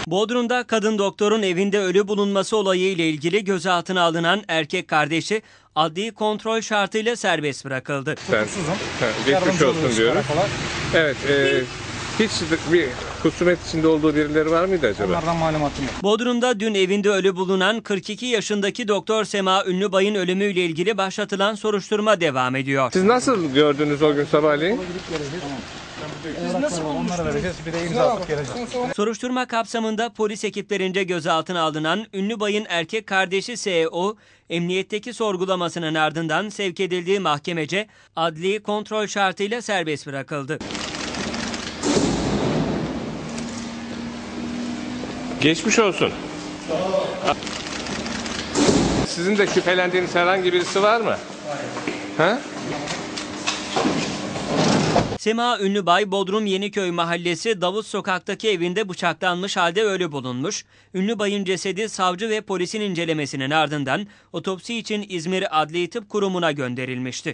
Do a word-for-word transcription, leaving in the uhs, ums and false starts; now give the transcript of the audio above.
Bodrum'da kadın doktorun evinde ölü bulunması olayı ile ilgili gözaltına alınan erkek kardeşi adli kontrol şartıyla serbest bırakıldı. Tutuksuzum. Geçmiş olsun diyoruz. Evet, e, hiç bir husumet içinde olduğu birileri var mıydı acaba? Onlardan malumatım yok. Bodrum'da dün evinde ölü bulunan kırk iki yaşındaki Doktor Sema Ünlübay'ın ölümüyle ilgili başlatılan soruşturma devam ediyor. Siz nasıl gördünüz o gün sabahleyin? Biz nasıl onlara vereceğiz, bir de imza atıp geleceğiz. Soruşturma kapsamında polis ekiplerince gözaltına alınan Ünlübay'ın erkek kardeşi S E O, emniyetteki sorgulamasının ardından sevk edildiği mahkemece adli kontrol şartıyla serbest bırakıldı. Geçmiş olsun. Sizin de şüphelendiğiniz herhangi birisi var mı? Ha? Sema Ünlübay, Bodrum Yeniköy Mahallesi Davut Sokak'taki evinde bıçaklanmış halde ölü bulunmuş. Ünlübay'ın cesedi savcı ve polisin incelemesinin ardından otopsi için İzmir Adli Tıp Kurumu'na gönderilmişti.